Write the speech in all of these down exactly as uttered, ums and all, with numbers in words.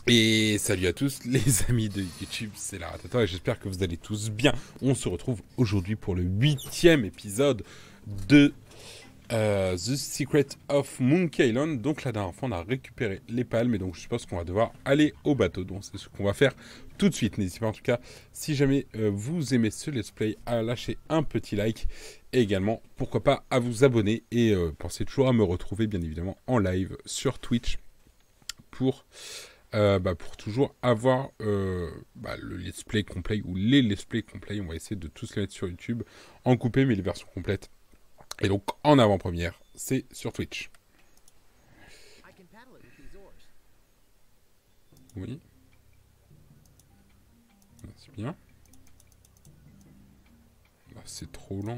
Et salut à tous les amis de YouTube, c'est la Ratata et j'espère que vous allez tous bien. On se retrouve aujourd'hui pour le huitième épisode de euh, The Secret of Monkey Island. Donc la dernière fois on a récupéré les palmes et donc je suppose qu'on va devoir aller au bateau. Donc c'est ce qu'on va faire tout de suite. N'hésitez pas en tout cas, si jamais euh, vous aimez ce let's play, à lâcher un petit like. Et également, pourquoi pas, à vous abonner. Et euh, pensez toujours à me retrouver bien évidemment en live sur Twitch pour... Euh, bah, pour toujours avoir euh, bah, le let's play complet ou les let's play complets. On va essayer de tous les mettre sur YouTube en coupé, mais les versions complètes. Et donc en avant-première, c'est sur Twitch. Oui. C'est bien. Bah, c'est trop lent.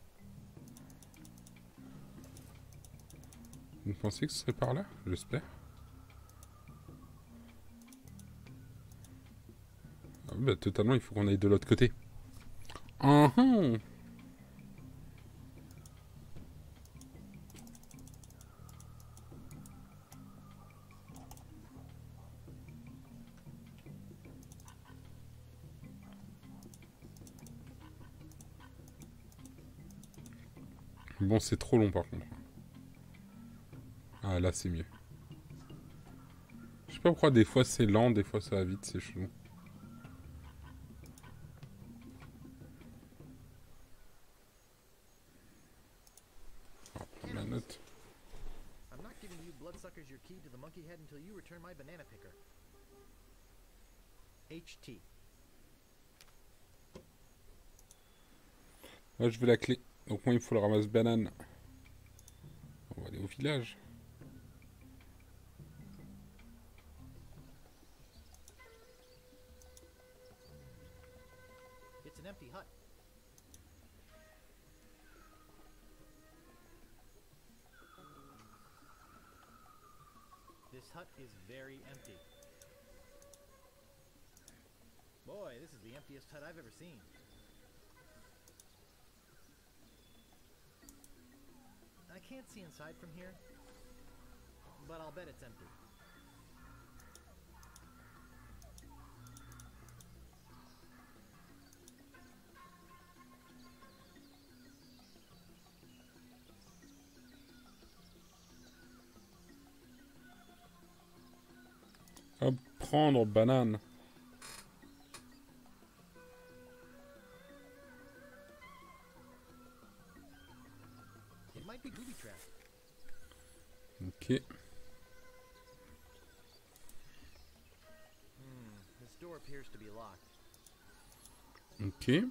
Vous pensez que ce serait par là? J'espère. Ah, bah, totalement, il faut qu'on aille de l'autre côté. Uh -huh. Bon, c'est trop long par contre. Ah, là, c'est mieux. Je sais pas pourquoi des fois c'est lent, des fois ça va vite, c'est chelou. On va prendre la note. I'm not giving you bloodsuckers your key to the monkey head until you return my banana picker. H T. Là, je veux la clé. Donc moi, il me faut le ramasse banane. On va aller au village. It's an empty hut. This hut is very empty. Boy, this is the emptiest hut I've ever seen. I can't see inside from here, but I'll bet it's empty. Hop, prendre banane. It might be booby trapped. Ok. Hmm, this door appears to be locked. Ok.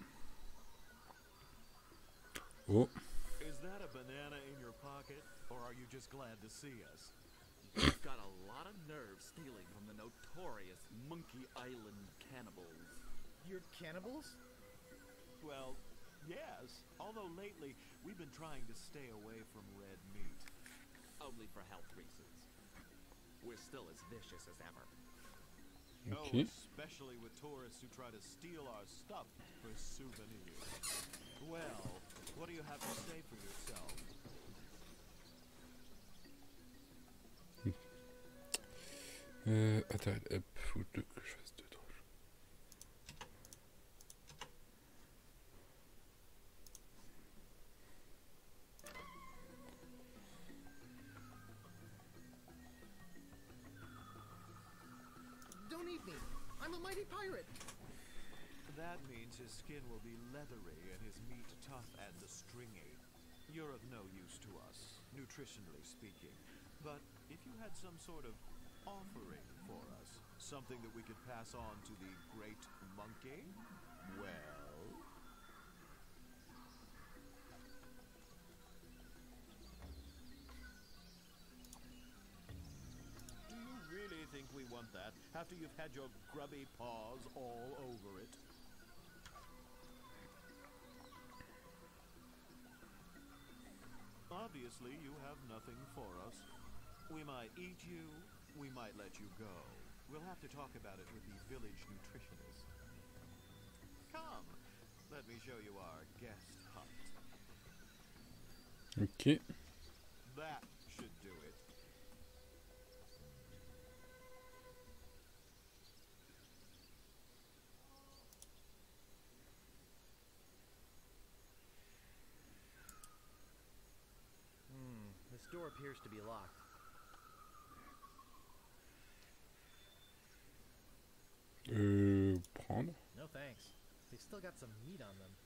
Oh. Is that a banana in your pocket, or are you just glad to see us? You've got a lot of nerve stealing from the notorious Monkey Island cannibals. You're cannibals? Well, yes, although lately we've been trying to stay away from red meat. Only for health reasons. We're still as vicious as ever. Ok. Oh, especially with tourists who try to steal our stuff for souvenirs. Well, what do you have to say for yourself? Euh, attends, hop, faut que je fasse deux, trois choses. Don't eat me! I'm a mighty pirate! That means his skin will be leathery and his meat tough and stringy. You're of no use to us, nutritionally speaking. But if you had some sort of offering for us, something that we could pass on to the great monkey, well... Do you really think we want that, after you've had your grubby paws all over it? Obviously, you have nothing for us. We might eat you, we might let you go. We'll have to talk about it with the village nutritionist. Come, let me show you our guest hut. Ok. That should do it. appears to be locked. Euh, prendre. No thanks. They've still got some meat on them.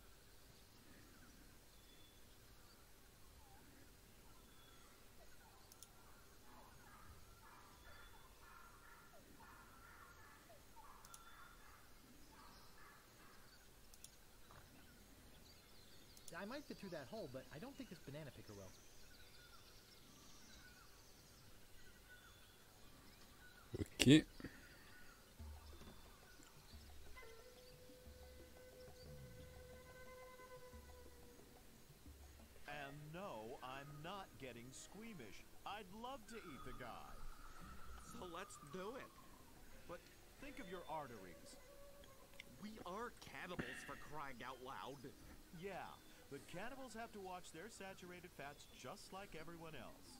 I might fit through that hole, but I don't think this banana picker will. Ok. And no, I'm not getting squeamish. I'd love to eat the guy. So let's do it. But think of your arteries. We are cannibals, for crying out loud. Yeah, but cannibals have to watch their saturated fats just like everyone else.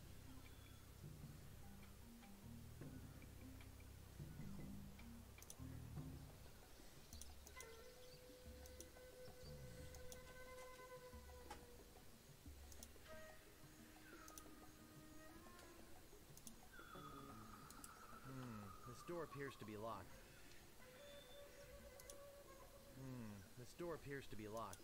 This door appears to be locked. Hmm, this door appears to be locked.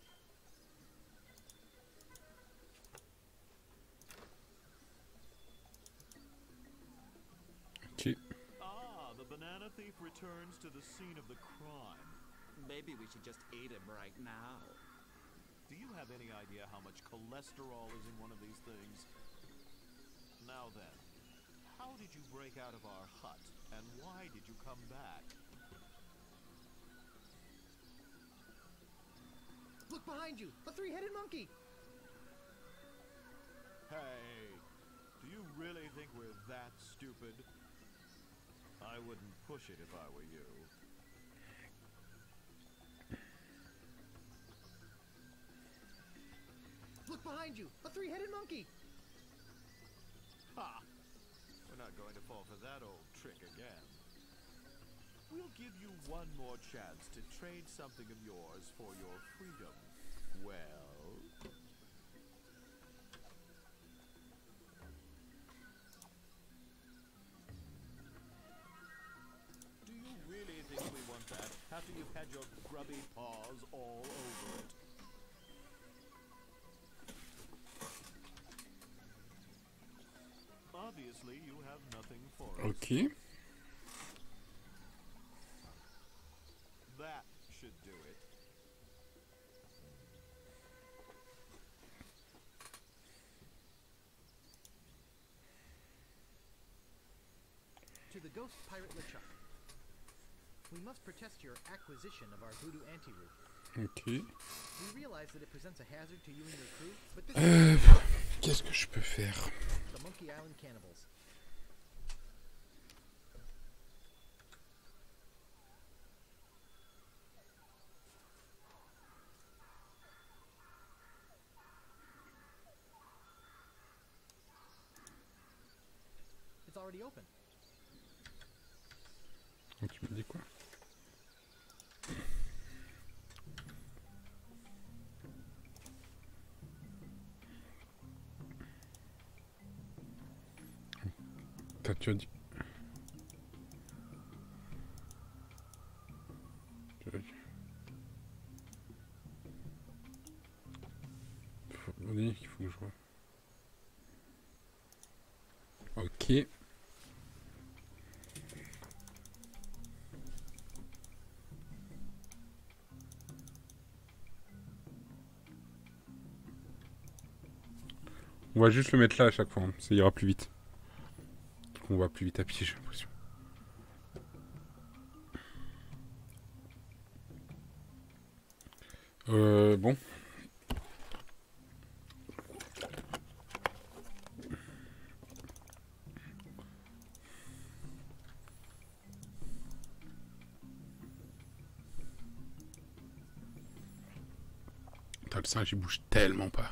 Ok. Ah, the banana thief returns to the scene of the crime. Maybe we should just eat him right now. Do you have any idea how much cholesterol is in one of these things? Now then, how did you break out of our hut, and why did you come back? Look behind you! A three-headed monkey! Hey, do you really think we're that stupid? I wouldn't push it if I were you. Look behind you! A three-headed monkey! Ha! We're not going to fall for that old trick again. We'll give you one more chance to trade something of yours for your freedom. Well... Do you really think we want that after you've had your grubby paws all over it? Obviously, you have nothing for us. Ok. That should do it. To the ghost pirate LeChuck. We must protest your acquisition of our voodoo anti-root. Ok. We realize that it presents a hazard to you and your crew, but this Euh, is Qu'est-ce que je peux faire? the Monkey Island cannibals. It's already open. Donc, tu me dis quoi? T'as, tu as dit. Tu as dit. Faut, on dit qu'il faut que je vois. Ok. On va juste le mettre là à chaque fois, hein. Ça ira plus vite. On va plus vite à pied, j'ai l'impression. Euh, bon. Putain, le singe il bouge tellement pas.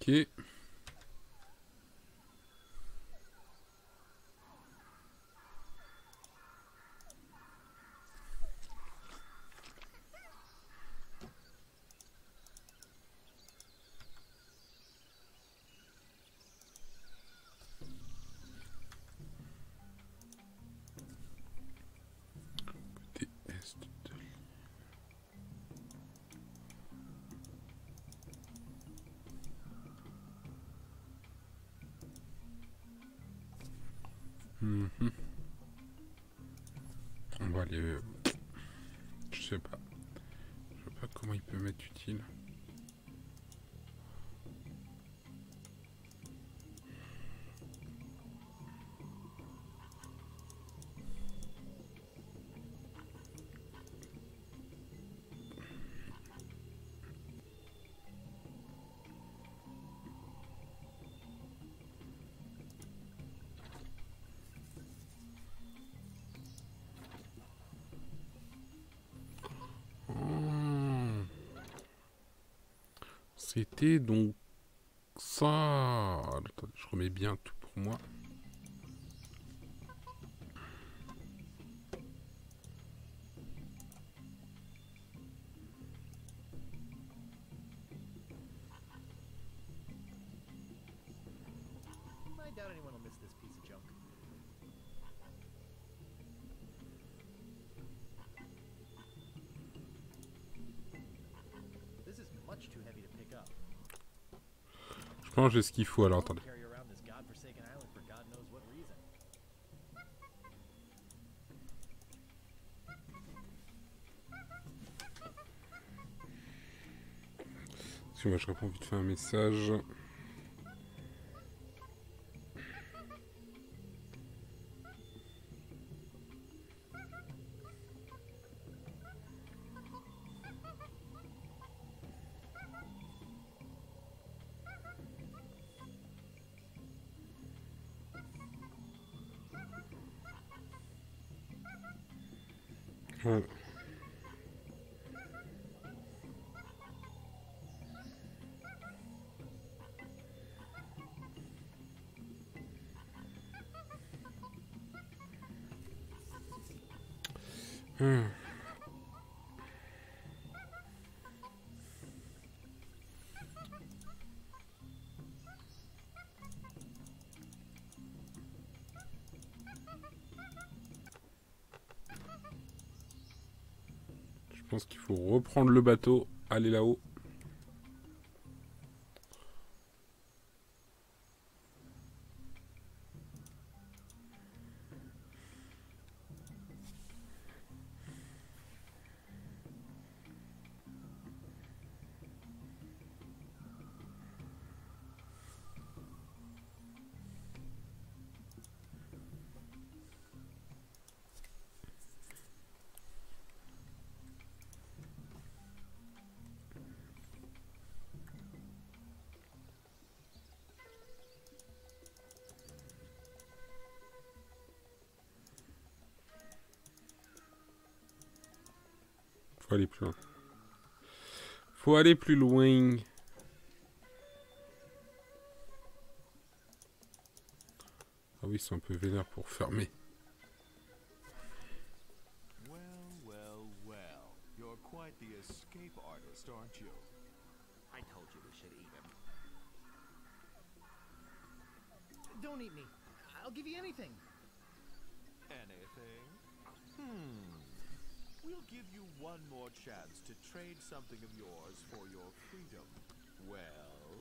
Ok. Côté est de l'île. Mhm. On va aller... euh, Je sais pas. Je sais pas comment il peut m'être utile. Hmm. C'était donc ça. Attendez, je remets bien tout pour moi. I doubt anyone will miss this piece of junk. This is much too heavy to pick up. Je pense que j'ai ce qu'il faut. Alors Don't attendez. carry around this godforsaken island for God knows what reason. Excusez-moi, je réponds vite fait à un message. Ouais. Hmm. Je pense qu'il faut reprendre le bateau, aller là-haut. Faut aller plus loin. Faut aller plus loin. Ah oui, ils sont un peu vénères pour fermer. Well, well, well. You're quite the escape artist, aren't you? I told you we should eat him. Don't eat me. I'll give you anything. Anything? Hmm. We'll give you one more chance to trade something of yours for your freedom. Well?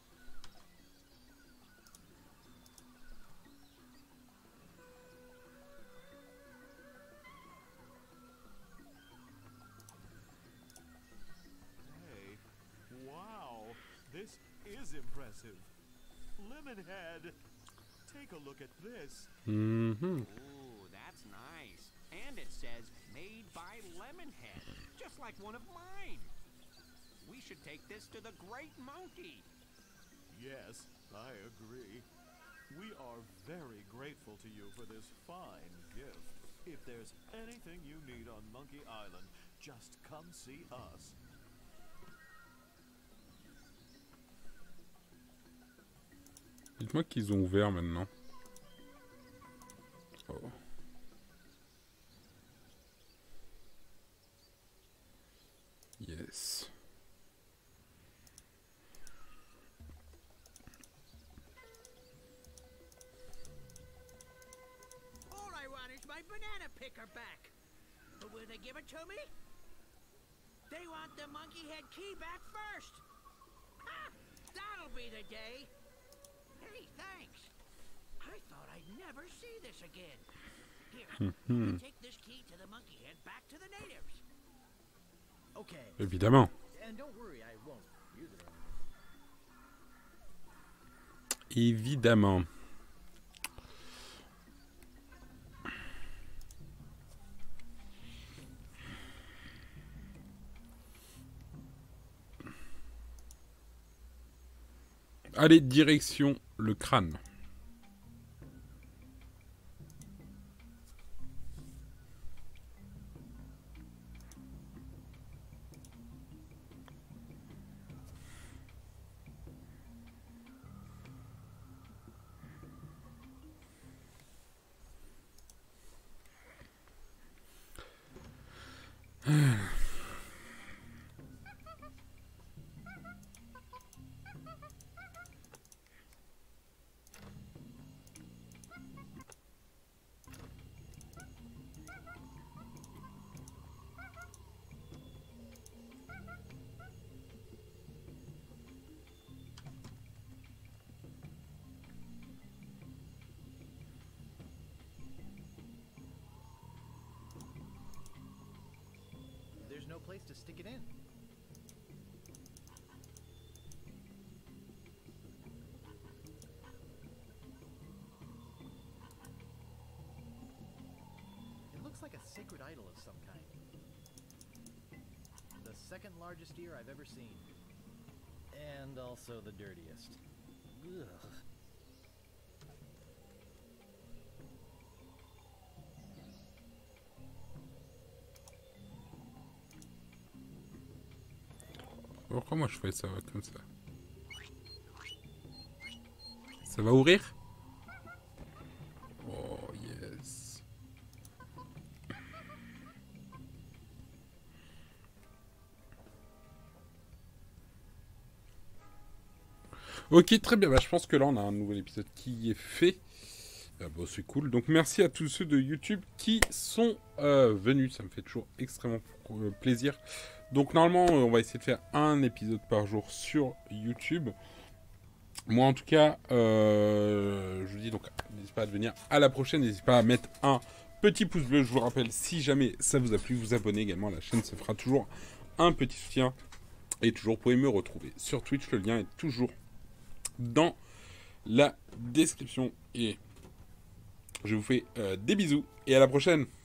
Hey, wow, this is impressive. Lemonhead, take a look at this. Mhm. Ooh, that's nice. And it says, made by Lemonhead, just like one of mine. We should take this to the Great Monkey. Yes, I agree. We are very grateful to you for this fine gift. If there's anything you need on Monkey Island, just come see us. Dites-moi qu'ils ont ouvert maintenant. Oh. Yes. All I want is my banana picker back. But will they give it to me? They want the monkey head key back first. Ha! That'll be the day. Hey, thanks. I thought I'd never see this again. Here, you take this key to the monkey head back to the natives. Okay. Évidemment. And don't worry, I won't use it. Évidemment. Allez, direction le crâne. There's no place to stick it in. It looks like a sacred idol of some kind. The second largest ear I've ever seen. And also the dirtiest. Ugh. Pourquoi moi je fais ça comme ça? Ça va ouvrir? Oh yes. Ok, très bien. Bah, je pense que là on a un nouvel épisode qui est fait. Ah, bon, c'est cool. Donc merci à tous ceux de YouTube qui sont euh, venus. Ça me fait toujours extrêmement euh, plaisir. Donc normalement, euh, on va essayer de faire un épisode par jour sur YouTube. Moi en tout cas, euh, je vous dis donc, n'hésitez pas à venir à la prochaine. N'hésitez pas à mettre un petit pouce bleu. Je vous rappelle, si jamais ça vous a plu, vous abonnez également à la chaîne. Ça fera toujours un petit soutien. Et toujours, vous pouvez me retrouver sur Twitch. Le lien est toujours dans la description. Et je vous fais euh, des bisous et à la prochaine.